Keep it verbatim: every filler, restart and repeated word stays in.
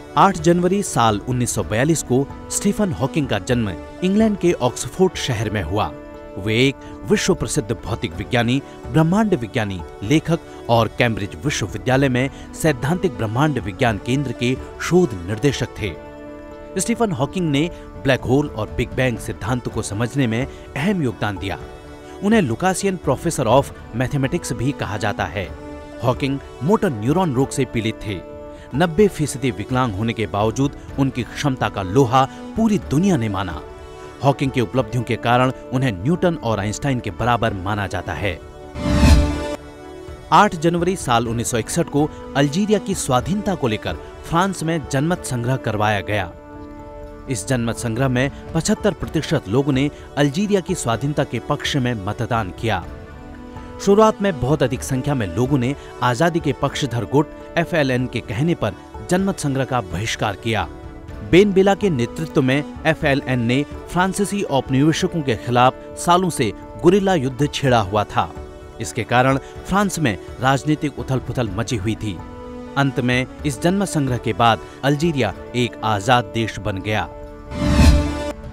आठ जनवरी साल उन्नीस सौ बयालीस को स्टीफन हॉकिंग का जन्म इंग्लैंड के ऑक्सफोर्ड शहर में हुआ। वे एक विश्व प्रसिद्ध भौतिक विज्ञानी, ब्रह्मांड विज्ञानी, लेखक और कैम्ब्रिज विश्वविद्यालय में सैद्धांतिक ब्रह्मांड विज्ञान केंद्र के शोध निर्देशक थे। स्टीफन हॉकिंग ने ब्लैक होल और बिग बैंग सिद्धांत को समझने में अहम योगदान दिया। उन्हें लुकासियन प्रोफेसर ऑफ मैथमेटिक्स भी कहा जाता है। हॉकिंग मोटर न्यूरॉन रोग से पीड़ित थे। नब्बे फीसदी विकलांग होने के बावजूद उनकी क्षमता का लोहा पूरी दुनिया ने माना। हॉकिंग की उपलब्धियों के कारण उन्हें न्यूटन और आइंस्टाइन के बराबर माना जाता है। आठ जनवरी साल उन्नीस सौ इकसठ को अल्जीरिया की स्वाधीनता को लेकर फ्रांस में जनमत संग्रह करवाया गया। इस जनमत संग्रह में पचहत्तर प्रतिशत लोगों ने अल्जीरिया की स्वाधीनता के पक्ष में मतदान किया। शुरुआत में बहुत अधिक संख्या में लोगों ने आजादी के पक्षधर गुट एफ एल एन के कहने पर जनमत संग्रह का बहिष्कार किया। बेन बिला के नेतृत्व में एफ एल एन ने फ्रांसीसी औपनिवेशिकों के खिलाफ सालों से गुरिल्ला युद्ध छेड़ा हुआ था। इसके कारण फ्रांस में राजनीतिक उथल-पुथल मची हुई थी। अंत में इस जनमत संग्रह के बाद अल्जीरिया एक आजाद देश बन गया।